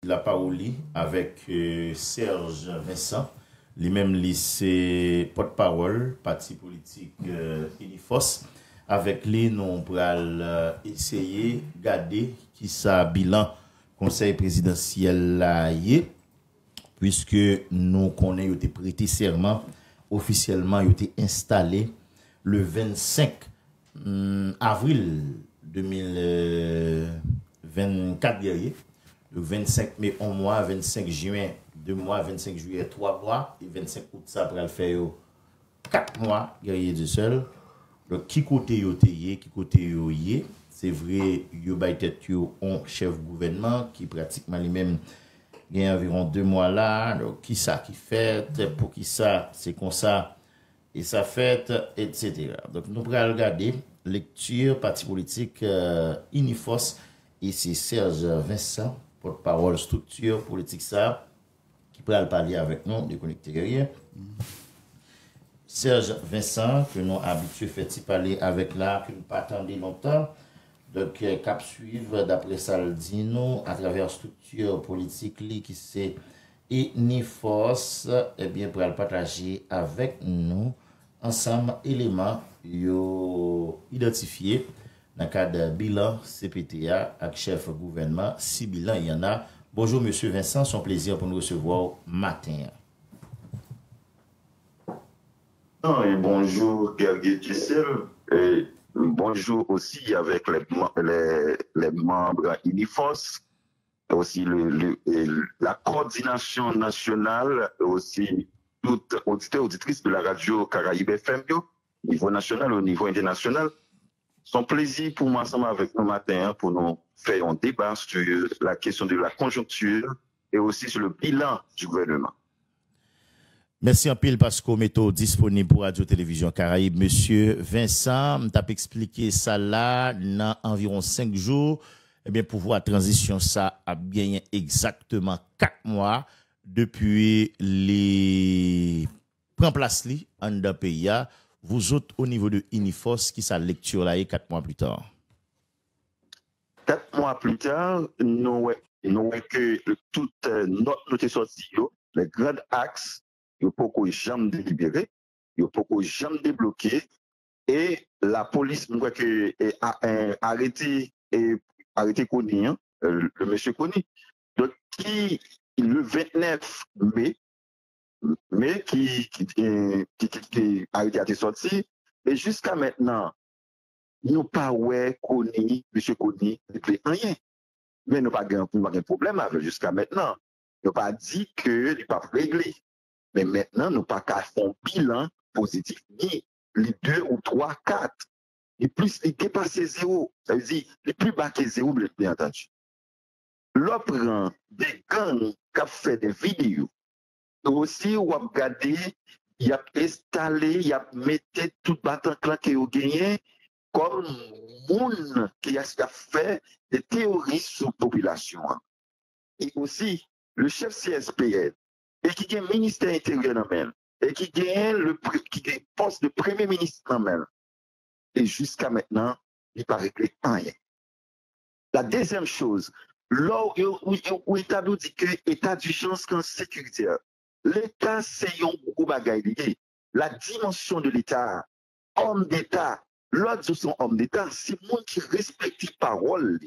la parole avec Serge Vincent. Lui-même, c'est porte-parole, parti politique Unifos. Avec lui, nous pourrons essayer de garder qui ça bilan conseil présidentiel là puisque nous connaissons été prêté serment officiellement été installé le 25 avril 2024 dernier, le 25 mai 1 mois, 25 juin 2 mois, 25 juillet 3 mois et 25 août ça après le faire 4 mois guerrier du seul. Donc qui côté yo teye, qui côté yo yé, c'est vrai yo bay tête yo on chef gouvernement qui pratiquement lui-même gagne environ 2 mois là, donc qui ça qui fait pour qui ça c'est comme ça et ça fait etc. Donc nous pourrons regarder lecture parti politique Unifos et c'est Serge Vincent porte-parole structure politique ça qui pourra parler avec nous de connecter guerrier. Serge Vincent, que nous habitués fait parler avec là, que nous pas attendu longtemps. Donc, cap suivre d'après ça le dit nous, à travers structure politique qui c'est Unifos, eh bien, pour le partager avec nous, ensemble, éléments identifiés dans le cadre bilan CPTA avec chef gouvernement. Si bilan il y en a. Bonjour, monsieur Vincent, c'est un plaisir pour nous recevoir matin. Et bonjour Gergé Tissel et bonjour aussi avec les membres Unifos, aussi la coordination nationale, aussi toutes auditeurs auditrices de la radio Caraïbe FM, au niveau national, au niveau international. C'est un plaisir pour moi ensemble avec nous matin pour nous faire un débat sur la question de la conjoncture et aussi sur le bilan du gouvernement. Merci en pile parce qu'on met disponible pour Radio Télévision Caraïbe. Monsieur Vincent, m't'a expliqué ça là dans environ 5 jours. Eh bien, pour voir transition, ça a bien exactement 4 mois depuis les prend place li en dans pays. Vous autres au niveau de Unifos qui sa lecture là et 4 mois plus tard. 4 mois plus tard, nous que toute notre sortie, les grands axes, il faut que jamais délibéré, il faut que jamais débloqué, et la police, nous que arrêté Kony, le monsieur Kony, donc qui le 29 mai, qui a été sorti, et jusqu'à maintenant, nous pas ouais Kony, monsieur Kony, depuis rien. Mais nous pas de problème avec jusqu'à maintenant. Nous pas dit que il pas réglé. Mais maintenant, nous pas qu'à faire un bilan positif, ni les 2 ou 3, 4. Et plus, il dépasse 0. Ça veut dire, les plus bas que 0, bien entendu. L'autre, des gangs qui ont fait des vidéos. Aussi, on a regardé, il a installé, il a mis tout battant que vous gagné comme monde qui a fait des théories sur la population. Et aussi, le chef CSPL, et qui a le ministère intérieur en main, et qui a le poste de premier ministre en main. Et jusqu'à maintenant, il paraît que rien. La deuxième chose, là où l'État nous dit que l'État d'urgence sécuritaire, l'État c'est un gros bagaille. La dimension de l'État, homme d'État, l'autre sont hommes d'État, c'est monde qui respecte les paroles.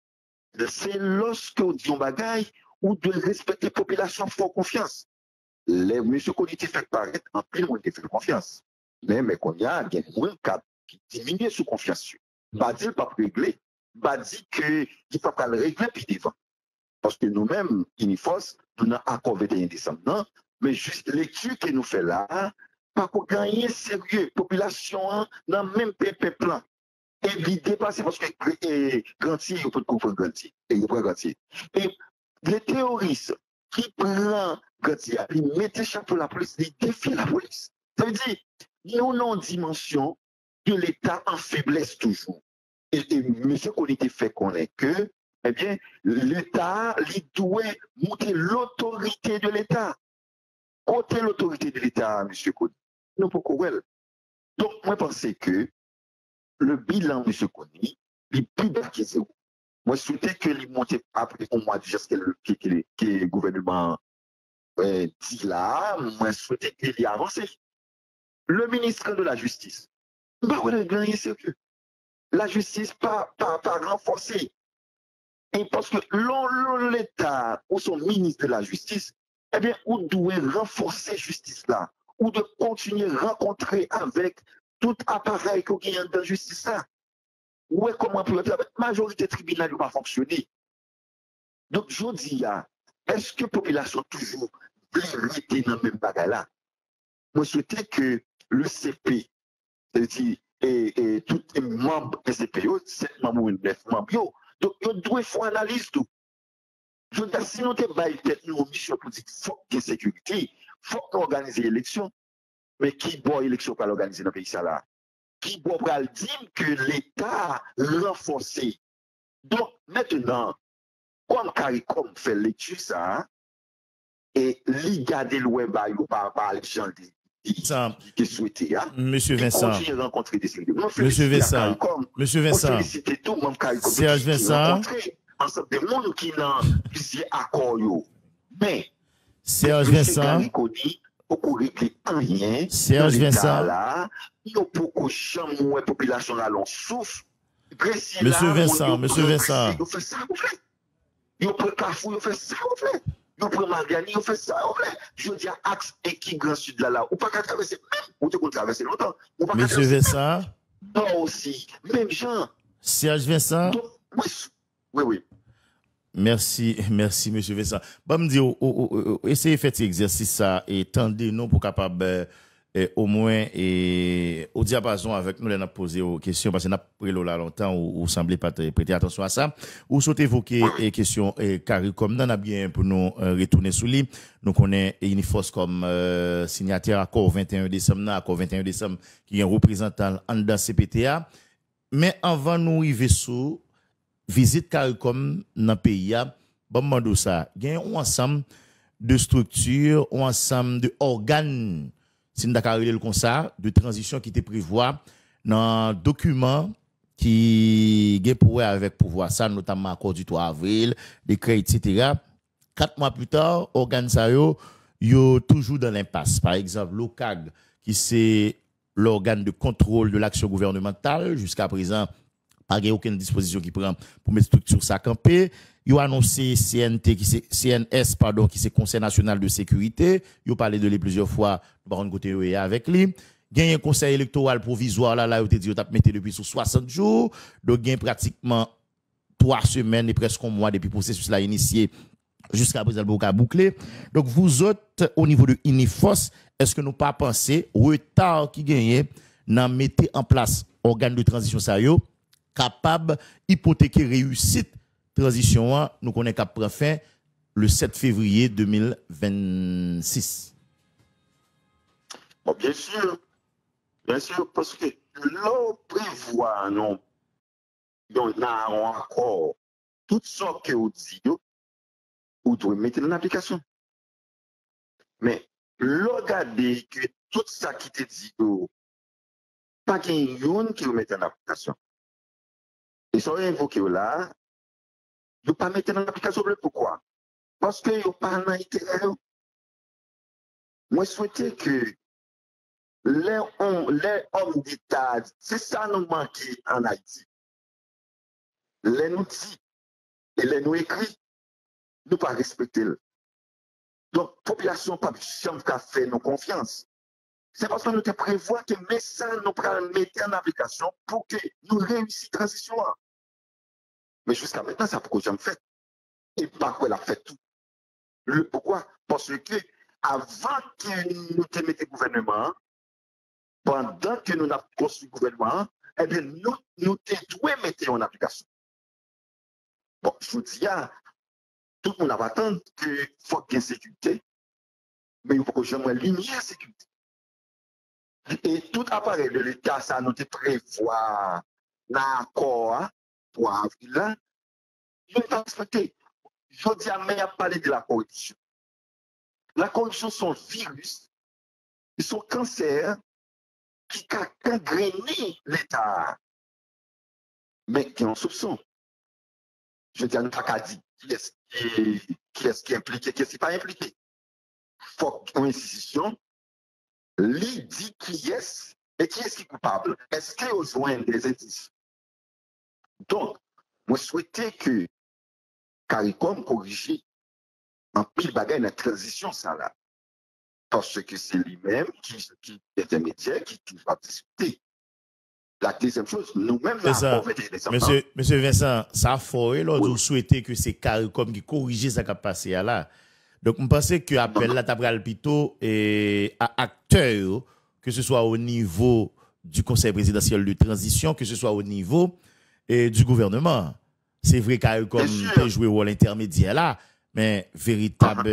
C'est lorsque on dit un bagaille, ou de respecter la population fort confiance. Les monsieur qu'on était fait paraître, en plus, on était fait confiance. Mais qu'on y a un cap qui diminue sous confiance. Pas dire pas régler, pas dire qu'il ne faut pas le régler puis devant. Parce que nous-mêmes, Unifos, nous avons accord 21 décembre, non? Mais juste l'étude que nous faisons là, pas pour gagner sérieux, population, dans le même plan. Et puis dépasser parce que Gantier, il peut comprendre Gantier. Et il prend Gantier. Et les terroristes qui prennent Gantier, ils mettent chapeau la police, ils défient la police. Ça veut dire, nous avons une dimension de l'État en faiblesse toujours. Et M. Kolité fait connaître que, eh bien, l'État, il doit monter l'autorité de l'État. Côté l'autorité de l'État, M. Kolité. Nous pourquoi. Donc, moi, je pense que le bilan de M. Kony est plus bas que 0. Moi, je souhaitais que les monter après au mois de juillet que le gouvernement dit là, moi, je souhaitais qu'il y avance. Le ministre de la Justice, bah, ouais, rien sérieux. La justice pas renforcée. Et parce que l'État ou son ministre de la Justice, eh bien, on doit renforcer la justice là, ou de continuer à rencontrer avec tout appareil qu'on a dans la justice là. Ouais, comment pour la majorité tribunale n'a pas fonctionné. Donc, je dis, est-ce que la population toujours rester dans le même bagage là? Moi, je souhaitais que le CP, c'est-à-dire, et tous les membres de CPO, 7 membres ou 9 membres, donc, il doit faire analyse tout. Je veux dire, si nous avons peut-être une mission pour dire qu'il faut qu'il y ait sécurité, il faut organiser l'élection. Mais qui doit l'élection pour l'organiser dans le pays ça là? Qui doit dire que l'État renforcé? Donc, maintenant, comme CARICOM fait l'étude ça, et l'IGAD le web par les gens qui souhaitaient, Monsieur Vincent, continuer à rencontrer des sécurités. Monsieur Vincent, Monsieur Vincent, féliciter tout le monde CARICOM Serge qui Vincent, rencontrer ensemble des gens qui n'ont plusieurs accords. Mais, Serge Vincent, beaucoup régler rien Serge Vincent, là, nous beaucoup jamais la population là l'on souffre. Monsieur Vincent, Monsieur Vincent. Vous faites ça, vous faites. Vous prenez Carrefour, vous faites ça, vous faites. Vous prenez Margani, vous faites ça, vous faites. Je dis à Axe et qui Grand Sud là, ou pas qu'à traverser, même, ou te traverser longtemps. Monsieur Vincent. Non aussi, même gens. Serge Vincent. Donc, oui, oui. Merci, Monsieur Vincent. Bon, me dire, essayez de faire cet exercice ça et tendez nous pour capable au moins au diapason avec nous, on a posé aux questions parce qu'on a pris là longtemps ou semblez pas prêter attention à ça. Ou sautez évoquer les questions carré comme on a bien pour nous retourner sous lui. Nous connaissons Uniforce comme signataire accord 21 décembre, accord 21 décembre qui est un représentant en dans CPTA. Mais avant nous arriver sous visite CARICOM dans le pays, bon, mando ça, il y a un ensemble de structures, un ensemble d'organes, si nous avons le comme ça, de transition qui était prévu dans un document qui est pour avec pouvoir ça, notamment accord du 3 avril, décret, etc. 4 mois plus tard, organes ça yo toujours dans l'impasse. Par exemple, l'OCAG, qui c'est l'organe de contrôle de l'action gouvernementale, jusqu'à présent, pas aucune disposition qui prend pour mettre structure ça camper. Ils ont annoncé CNT qui c'est CNS pardon qui c'est Conseil national de sécurité. Ils ont parlé de lui plusieurs fois par côté avec lui. Gagne un conseil électoral provisoire là où te dit on t'a metté depuis sur 60 jours. Donc gagne pratiquement 3 semaines et presque un mois depuis le processus là initié jusqu'à présent le bouclé. Donc vous autres au niveau de Uniforce, est-ce que nous pas penser retard qui gagne dans mettre en place organe de transition ça yo capable hypothéquer réussite transition nous connaissons qu'à prendre fin le 7 février 2026. Bon, bien sûr, parce que l'on prévoit non donc là on accord tout ce que vous dites vous devez mettre en application. Mais regardez que tout ça qui te dit pas qu'il y a qui vous met en application. Et ça invoqué là, ne pas mettre en application. Pourquoi? Parce que vous n'avez pas d'intérêt. Moi, je souhaitais que les hommes d'État, c'est ça nous manque en Haïti. Les nous dit et les nous écrit, nous pas respecter. Donc, la population pas jamais fait nos confiance. C'est parce que nous te prévoit que mais ça nous mettre en application pour que nous réussissions la transition. Mais jusqu'à maintenant, ça pourquoi jamais fait. Et pas quoi la fait tout. Pourquoi? Parce que avant que nous te mettions le gouvernement, pendant que nous avons construit le gouvernement, eh bien, nous devons mettre en application. Bon, je vous dis, tout le monde va attendre qu'il faut qu'il y ait sécurité, mais il faut que j'aimerais lumière sécurité. Et tout appareil de l'État, ça nous prévoit l'accord pour avril là, je ne vais pas respecter. Je dis à mais à parler de la corruption. La corruption sont virus, ils sont cancer qui a gangréné l'État, mais qui ont soupçon. je dis à nous pas dit qui est-ce qui est impliqué, qui est-ce qui n'est pas impliqué. Il faut qu'une institution lui dit qui est et qui est-ce qui est coupable. Est-ce qu'il rejoint des indices? Donc, moi souhaitais que CARICOM corrige en pile bagaille la transition ça là. Parce que c'est lui-même qui est intermédiaire, qui va discuter. La deuxième chose, nous-mêmes, Monsieur Vincent, ça a foré, là, vous souhaitez que c'est CARICOM qui corrige ça qui a passé là. Donc, je pense que l'appel là, t'as plutôt à acteurs, que ce soit au niveau du Conseil présidentiel de transition, que ce soit au niveau du gouvernement. C'est vrai CARICOM peut jouer rôle intermédiaire là, mais véritable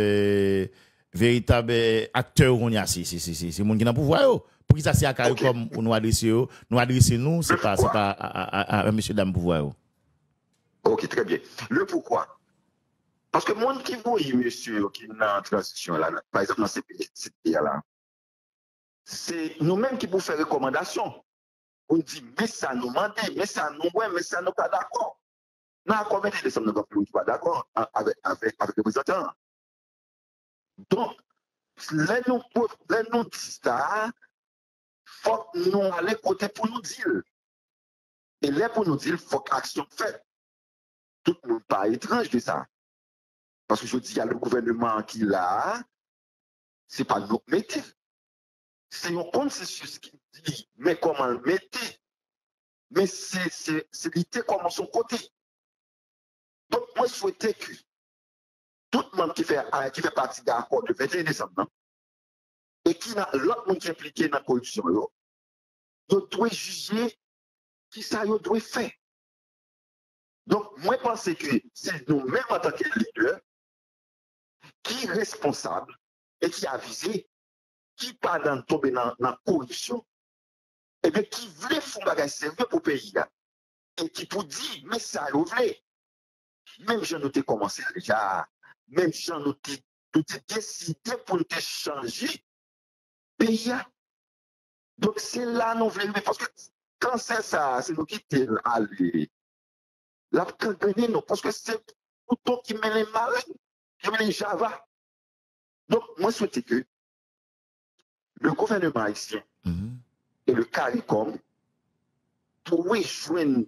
acteur, on y a, c'est le monde qui n'a pas pouvoir. Pour qui ça c'est à CARICOM pour nous adresser, nous, c'est pas à monsieur dame pouvoir. Ok, très bien. Le pourquoi? Parce que monde qui voit monsieur qui est dans transition là, par exemple dans ces pays là, c'est nous-mêmes qui pouvons faire recommandation. On dit, mais ça nous demande, mais ça nous ouais, mais ça nous pas d'accord. Non, combien de décembre nous pas d'accord avec les représentants. Donc, les nous disent ça, faut que nous aller côté pour nous dire. Et là, pour nous dire, il faut qu'action faite. Tout le monde pas étrange de ça. Parce que je dis, il y a le gouvernement qui l'a, c'est pas nous mettez. C'est un consensus qui dit, mais comment le mettez? Mais c'est l'idée comment son côté. Donc, moi, je souhaitais que tout le monde qui fait partie de l'accord de 21 décembre, et qui n'a l'autre monde qui est impliqué dans la corruption, il doit juger qui ça doit faire. Donc, moi, je pense que c'est nous-mêmes en tant que leaders qui est responsable et qui a visé, qui pas dans tomber dans la corruption, et bien qui voulait faire un bagage sérieux pour le pays. Et qui pour dire, mais ça, vous voulez. Même si nous avons commencé déjà, même si nous avons décidé pour nous changer le pays. Donc, c'est là nous voulons. Parce que quand c'est ça, c'est nous qui sommes allés. Là, nous, parce que c'est tout qui mène les malins, qui mène les Java. Donc, moi, je souhaite que le gouvernement haïtien et le CARICOM pourraient joindre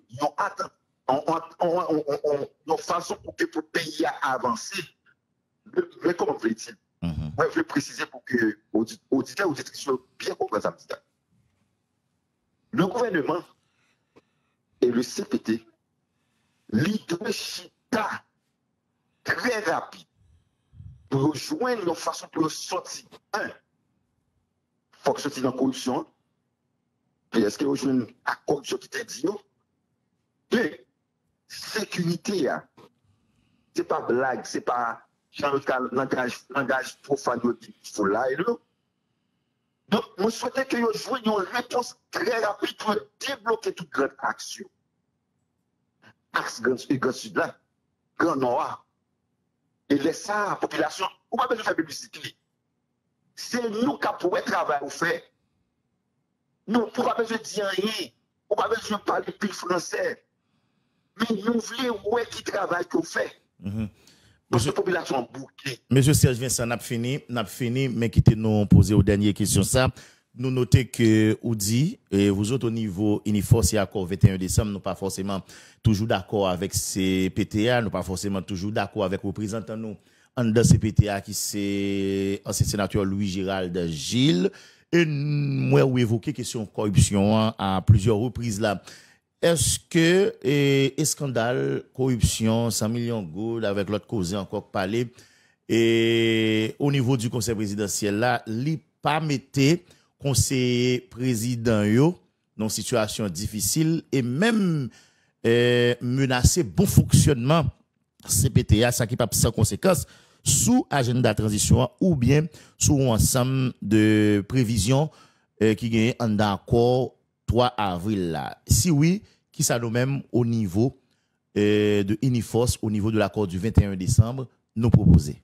une façon pour que le pays avance. Mais comment veut-il? Moi, je veux préciser pour que auditeurs ou auditrices bien comprennent ça. Le gouvernement et le CPT, leadership très rapide pour rejoindre une façon pour sortir. Un, il faut que sortir dans la corruption. Puis est-ce que rejoindre la corruption qui t'a dit? Deux, sécurité. Ce n'est pas blague, ce n'est pas langage profane qu'il faut là et là. Donc, je souhaitais que vous jouiez une réponse très rapide pour débloquer toute grande action. Axe Grand Sud là, Grand Nord. Et laisser la population, on va pas besoin de faire publicité. C'est nous qui pouvons travailler ou faire. Nous, on ne peut pas besoin de dire rien. On ne peut pas besoin de parler plus français. Mais nous voulons ouais qui travaille qu'on fait. Parce que la population bouclée. Monsieur Serge Vincent, n'a fini, mais quittez nous poser aux dernières questions ça. Nous notons que Oudi et vous autres au niveau Uniforce et accord 21 décembre, nous pas forcément toujours d'accord avec ces PTA, nous pas forcément toujours d'accord avec représentants nous en dans ces PTA qui c'est ancien sénateur Louis Gérald Gilles et moi ou évoquer question corruption à plusieurs reprises là. Est-ce que scandale corruption 100 millions de gold avec l'autre cause encore parler et au niveau du conseil présidentiel là, li pas mettait conseiller président yo dans situation difficile et même menacer bon fonctionnement CPTA ça qui pas sans conséquence sous agenda transition ou bien sous ensemble de prévisions qui gagne en d'accord 3 avril là. Si oui, qui ça nous-mêmes au niveau de Uniforce, au niveau de l'accord du 21 décembre, nous proposer?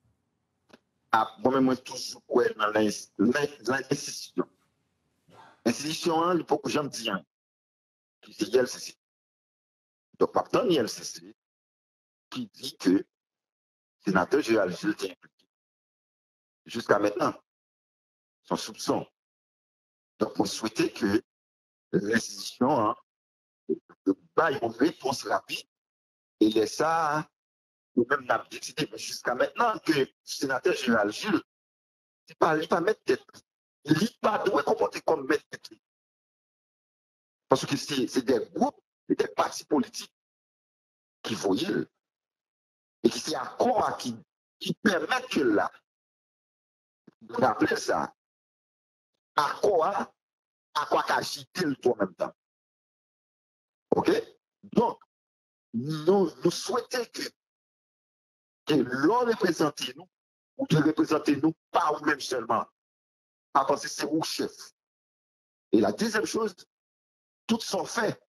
Moi-même, toujours dans l'institution. L'institution, il faut que j'aime dire, c'est ILCC. Donc, partant ILCC, qui dit que le sénateur Gérald Gilles est impliqué. Jusqu'à maintenant, son soupçon. Donc, on souhaitait que l'institution baille une réponse rapide et laisse ça, ou même n'a décidé, mais jusqu'à maintenant, que le sénateur Gérald Gilles, il ne pas mettre tête. Il ne pas doit comporter comme mettre tête. Parce que c'est des groupes et des partis politiques qui voyaient et qui c'est accord qui permettent que là, on appelle ça, accord qu'agiter le tout en même temps. OK? Donc, nous souhaitons que l'on représente nous, ou de représenter nous, pas nous-mêmes seulement, parce que c'est vous chef. Et la deuxième chose, tout sont faits.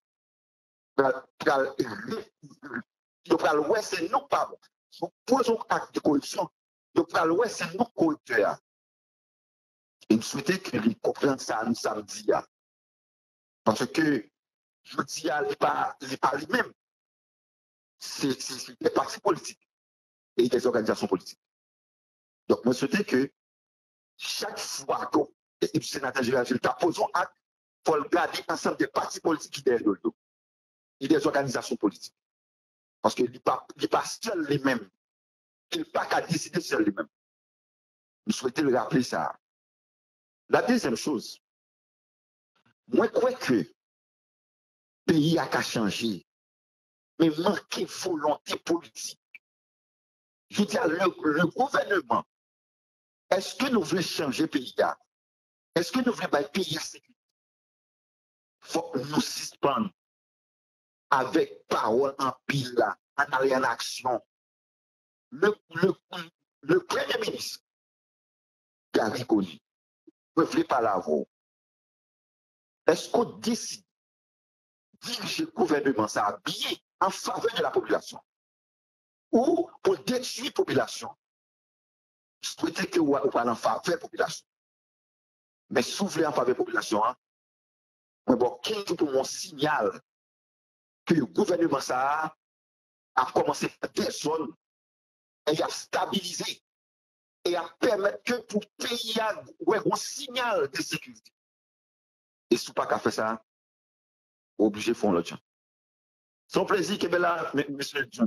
C'est nous, pas nous posons acte de corruption. C'est nous corrupteurs. Et nous souhaitons que les comprennent ça nous samedi. Parce que je dis, il n'est pas lui-même. C'est des partis politiques et des organisations politiques. Donc, moi, je souhaite que chaque fois que le sénateur Gérald Gilles pose un acte, il faut le garder ensemble des partis politiques qui sont derrière le dos et des organisations politiques. Parce qu'il n'est pas seul lui-même. Il n'est pas qu'à décider seul lui-même. Nous souhaitons le rappeler ça. La deuxième chose, moi, je crois que le pays a qu'à changer, mais manquer volonté politique. Je veux dire, le gouvernement, est-ce que nous voulons changer le pays? Est-ce que nous voulons le pays à sécurité? Il faut nous suspendre avec parole en pile, en aller en action. Le Premier ministre, Gary Conny, ne voulait pas l'avoir. Est-ce qu'on décide de diriger le gouvernement ça habillé en faveur de la population ou pour détruire la population? Je souhaitais que vous parliez en faveur de la population. Mais si vous voulez en faveur de la population, quel est mon signal que le gouvernement ça a commencé à des zones et à stabiliser et à permettre que pour le pays ait un signal de sécurité. Et si vous n'avez pas fait ça, vous êtes obligé de faire l'autre. C'est un plaisir que là, monsieur John.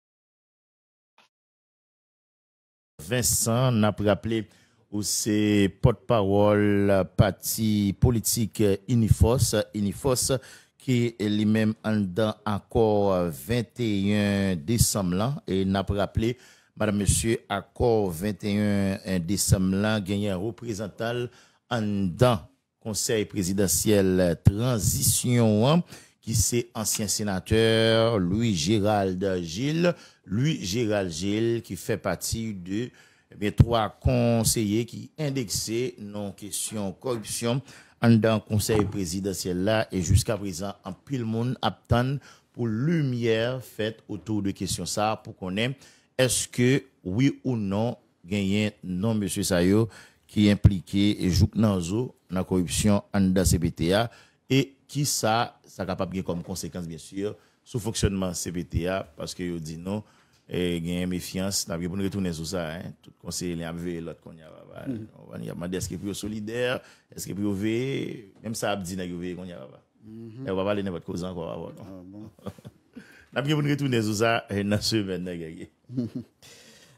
Vincent n'a pas rappelé où c'est porte-parole parti politique Unifos qui est lui-même en dedans encore 21 décembre là, et n'a pas rappelé madame monsieur accord 21 décembre là gagné un représentant en dedans conseil présidentiel transition qui c'est ancien sénateur Louis-Gérald Gilles qui fait partie de trois conseillers qui indexés non question corruption dans le conseil présidentiel là et jusqu'à présent en pile monde attend pour lumière faite autour de questions ça pour connaître est-ce que oui ou non gagné non monsieur Sayo qui est impliqué et joue dans la corruption en dans CPTA et qui ça capable comme conséquence bien sûr sous fonctionnement CPTA parce que yo dit non et gagne méfiance n'a pour retourner sur ça hein tout conseiller a vu l'autre qu'on y a on y a demandé est-ce que pour solidaire est-ce que pour veiller même ça a dit n'a veiller qu'on y a pas et on va parler n'importe cause encore avant n'a pour retourner sur ça dans semaine